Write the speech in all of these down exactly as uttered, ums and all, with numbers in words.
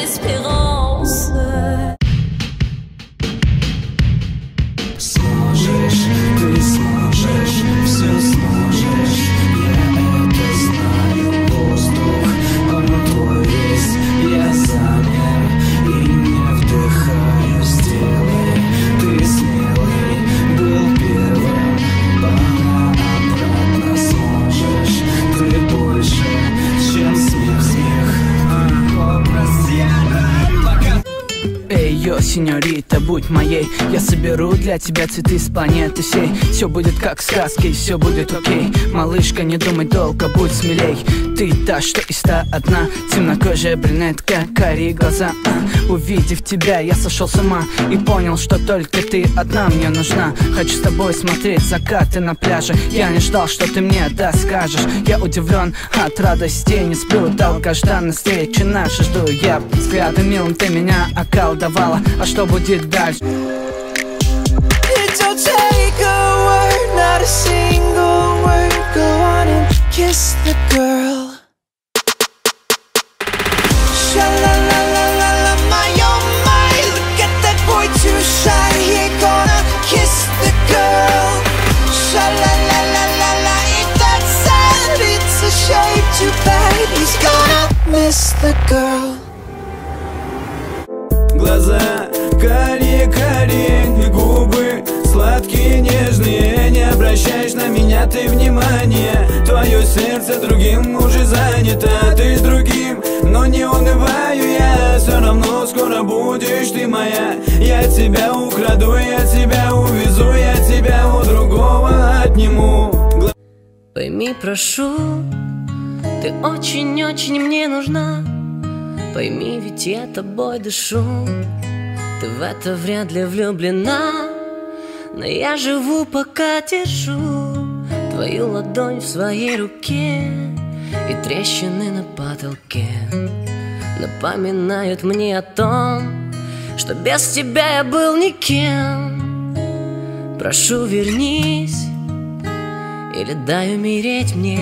l'espérance. Сможешь, ты сможешь, все сможешь. Я это знаю, воздух, он твой весь. Я замер и не вдыхаю. Сделай, ты смелый, был первым. Пора обратно, сможешь. Ты больше, чем смех, смех. Образ я пока. Эй, йо, сеньорита, будь моей. Я соберу для тебя цветы с планеты сей. Все будет как в сказке, все будет окей. Малышка, не думай долго, будь смелей. Ты та, что из ста одна. Темнокожая брюнетка, карие глаза. а, Увидев тебя, я сошел с ума и понял, что только ты одна мне нужна. Хочу с тобой смотреть закаты на пляже. Я не ждал, что ты мне да скажешь. Я удивлен от радости, не сплю. Долгожданной встречи наши жду. Я взглядом милым ты меня околдовала. А что будет дальше? It don't take a word, not a single word. Go on and kiss the girl. Sha-la-la-la-la-la, my oh my. Look at that boy too shy. He gonna kiss the girl. Sha-la-la-la-la-la, ain't that sad? It's a shame, too bad. He's gonna miss the girl. Глаза карие-карие и губы сладкие, нежные. Не обращаешь на меня ты внимания. Твое сердце другим уже занято. Ты с другим, но не унываю я. Все равно скоро будешь ты моя. Я тебя украду, я тебя увезу. Я тебя у другого отниму. Пойми, прошу, ты очень-очень мне нужна. Пойми, ведь я тобой дышу. Ты в это вряд ли влюблена, но я живу, пока держу твою ладонь в своей руке. И трещины на потолке напоминают мне о том, что без тебя я был никем. Прошу, вернись, или дай умереть мне.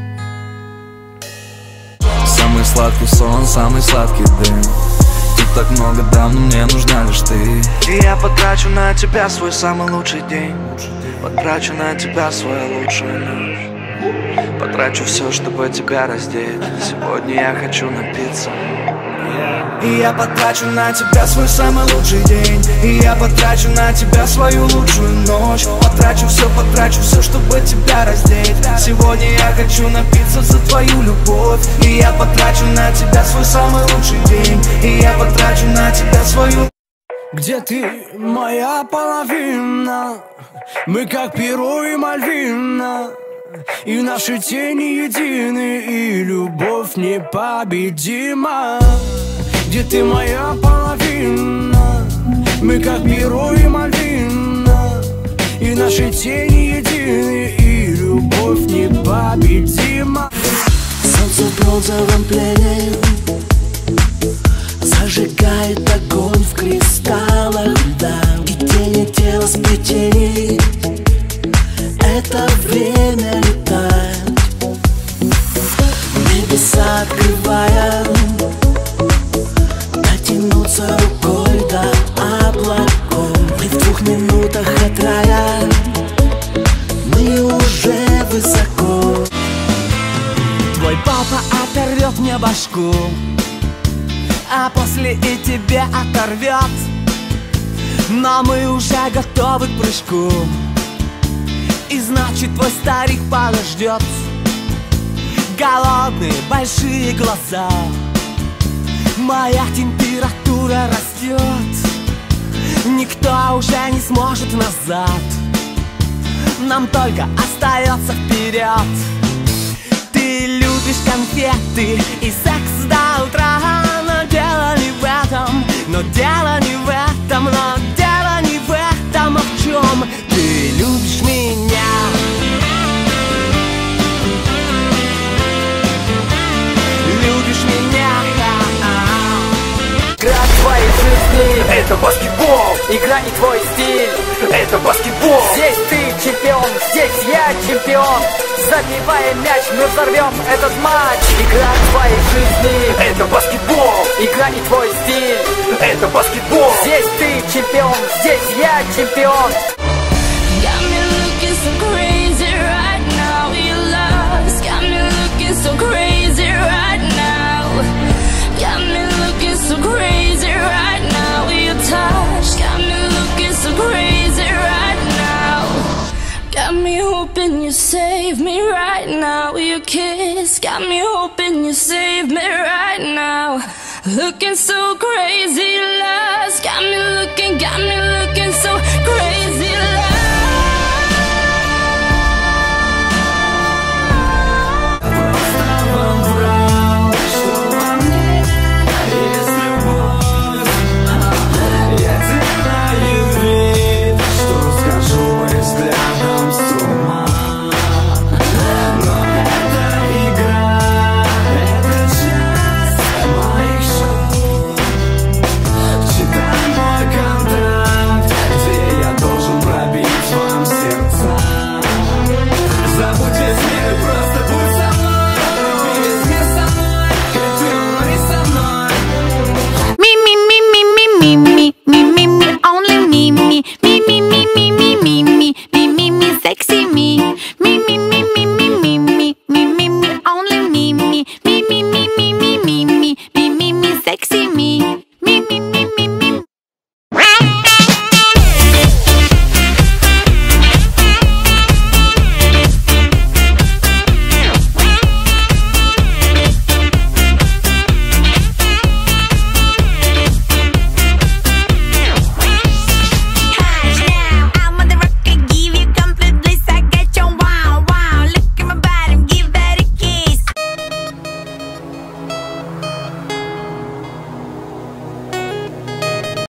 Самый сладкий сон, самый сладкий дым. Тут так много дам, но мне нужна лишь ты. И я потрачу на тебя свой самый лучший день. Потрачу на тебя свою лучшую ночь. Потрачу все, чтобы тебя раздеть. Сегодня я хочу напиться. И я потрачу на тебя свой самый лучший день. И я потрачу на тебя свою лучшую ночь. Потрачу все, потрачу все, чтобы тебя раздеть. Сегодня я хочу напиться за твою любовь. И я потрачу на тебя свой самый лучший день. И я потрачу на тебя свою. Где ты, моя половина? Мы как Перо и Мальвина. И наши тени едины, и любовь непобедима. Где ты, моя половина? Мы как Перо и Мальвина. И наши тени едины, и любовь непобедима. Солнце в бронзовом плене зажигает огонь в кристаллах льда. И тени тела сплетений, это время летает. Небеса открывая, дотянуться рукой до облаков. Мы в двух минутах от рая, мы уже высоко. Твой папа оторвет мне башку, а после и тебе оторвет. Но мы уже готовы к прыжку, и значит твой старик подождет. Голодные большие глаза, моя температура растет. Никто уже не сможет назад, нам только остается вперед. Ты любишь конфеты и секс до утра, но дело не в этом, но дело не в этом, но дело не в этом, а в чем? Ты любишь меня. Любишь меня. Крат твоей жизни это баскетбол. Игра не твой стиль, это баскетбол. Здесь ты чемпион, здесь я чемпион. Забивая мяч, мы взорвем этот матч. Игра твоей жизни, это баскетбол. Игра не твой стиль, это баскетбол. Здесь ты чемпион, здесь я чемпион. Got me looking so crazy right now. You lost. Got me looking so crazy right now. Got me looking so crazy right now. You touch. Got me looking so crazy right now. Got me hoping you save me right now. Your kiss. Got me hoping you save me right now. Looking so crazy lost. Got me looking, got me looking so crazy lost. Me, me, me, me, me, only me, me, me, me, me, me, me, me, me.